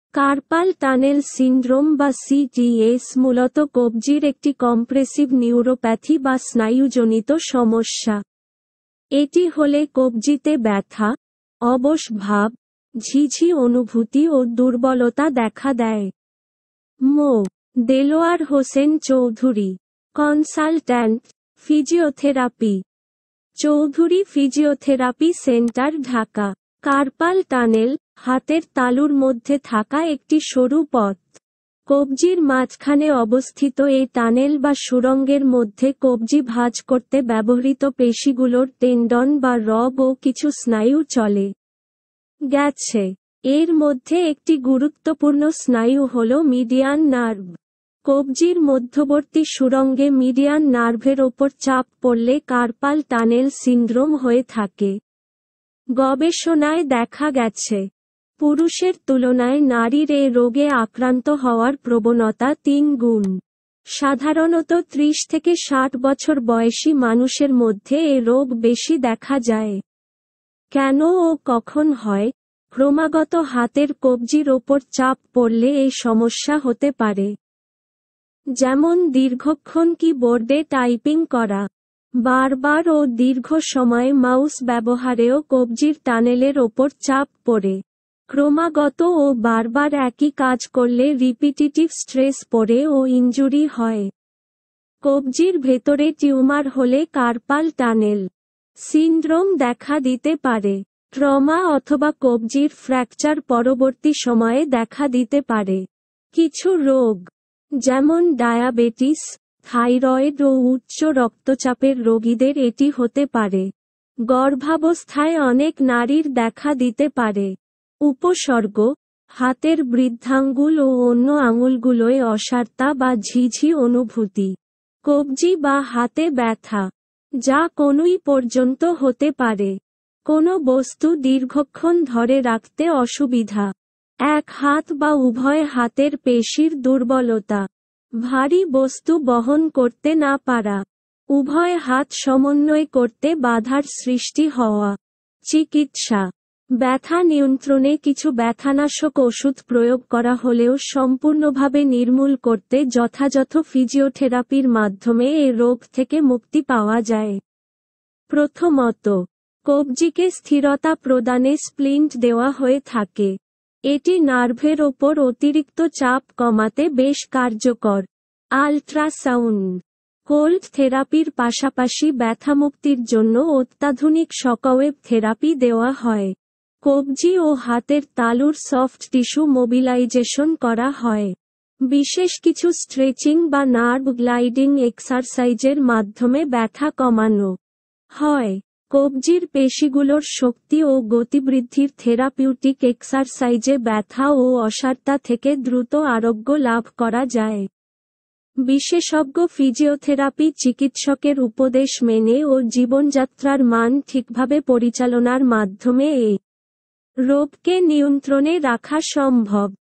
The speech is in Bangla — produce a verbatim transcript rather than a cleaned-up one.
কার্পাল টানেল সিন্ড্রোম বা সিটিএস মূলত কবজির একটি কম্প্রেসিভ নিউরোপ্যাথি বা স্নায়ুজনিত সমস্যা। এটি হলে কবজিতে ব্যথা, অবশ ভাব, ঝিঝি অনুভূতি ও দুর্বলতা দেখা দেয়। Md. Delwar Hossain Chowdhury, consultant, physiotherapy, Chowdhury physiotherapy centre, Dhaka. Carpal tunnel, হাতের তালুর মধ্যে থাকা একটি সরু পথ। কবজির মাঝখানে অবস্থিত এই টানেল বা সুড়ঙ্গের মধ্যে কবজি ভাঁজ করতে ব্যবহৃত পেশিগুলোর টেন্ডন বা রব ও কিছু স্নায়ু চলে গেছে। এর মধ্যে একটি গুরুত্বপূর্ণ স্নায়ু হল মিডিয়ান নার্ভ। কবজির মধ্যবর্তী সুড়ঙ্গে মিডিয়ান নার্ভের ওপর চাপ পড়লে কার্পাল টানেল সিন্ড্রোম হয়ে থাকে। গবেষণায় দেখা গেছে, পুরুষের তুলনায় নারীর এ রোগে আক্রান্ত হওয়ার প্রবণতা তিন গুণ। সাধারণত ত্রিশ থেকে ষাট বছর বয়সী মানুষের মধ্যে এ রোগ বেশি দেখা যায়। কেন ও কখন হয়? ক্রমাগত হাতের কবজির ওপর চাপ পড়লে এই সমস্যা হতে পারে। যেমন দীর্ঘক্ষণ কিবোর্ডে টাইপিং করা, বারবার ও দীর্ঘ সময় মাউস ব্যবহারেও কবজির টানেলের ওপর চাপ পড়ে। ক্রমাগত ও বারবার একই কাজ করলে রিপিটিটিভ স্ট্রেস পড়ে ও ইনজুরি হয়। কবজির ভেতরে টিউমার হলে কার্পাল টানেল সিন্ড্রোম দেখা দিতে পারে। ট্রমা অথবা কবজির ফ্র্যাকচার পরবর্তী সময়ে দেখা দিতে পারে। কিছু রোগ, যেমন ডায়াবেটিস, থাইরয়েড ও উচ্চ রক্তচাপের রোগীদের এটি হতে পারে। গর্ভাবস্থায় অনেক নারীর দেখা দিতে পারে। উপসর্গ: হাতের বৃদ্ধাঙ্গুল ও অন্য আঙুলগুলোয় অসাড়তা বা ঝিঝি অনুভূতি, কবজি বা হাতে ব্যথা, যা কনুই পর্যন্ত হতে পারে। কোনো বস্তু দীর্ঘক্ষণ ধরে রাখতে অসুবিধা, এক হাত বা উভয় হাতের পেশির দুর্বলতা, ভারী বস্তু বহন করতে না পারা, উভয় হাত সমন্বয় করতে বাধার সৃষ্টি হওয়া। চিকিৎসা: ব্যথা নিয়ন্ত্রণে কিছু ব্যথানাশক ওষুধ প্রয়োগ করা হলেও সম্পূর্ণভাবে নির্মূল করতে যথাযথ ফিজিওথেরাপির মাধ্যমে এ রোগ থেকে মুক্তি পাওয়া যায়। প্রথমত, কবজিকে স্থিরতা প্রদানে স্প্লিন্ট দেওয়া হয়ে থাকে। এটি নার্ভের ওপর অতিরিক্ত চাপ কমাতে বেশ কার্যকর। আল্ট্রাসাউন্ড, কোল্ড থেরাপির পাশাপাশি ব্যথামুক্তির জন্য অত্যাধুনিক শকওয়েভ থেরাপি দেওয়া হয়। কবজি ও হাতের তালুর সফট টিস্যু মোবিলাইজেশন করা হয়। বিশেষ কিছু স্ট্রেচিং বা নার্ভ গ্লাইডিং এক্সারসাইজের মাধ্যমে ব্যথা কমানো হয়। কবজির পেশিগুলোর শক্তি ও গতিবৃদ্ধির থেরাপিউটিক এক্সারসাইজে ব্যথা ও অসাড়তা থেকে দ্রুত আরোগ্য লাভ করা যায়। বিশেষজ্ঞ ফিজিওথেরাপি চিকিৎসকের উপদেশ মেনে ও জীবনযাত্রার মান ঠিকভাবে পরিচালনার মাধ্যমে এই রোগকে নিয়ন্ত্রণে রাখা সম্ভব।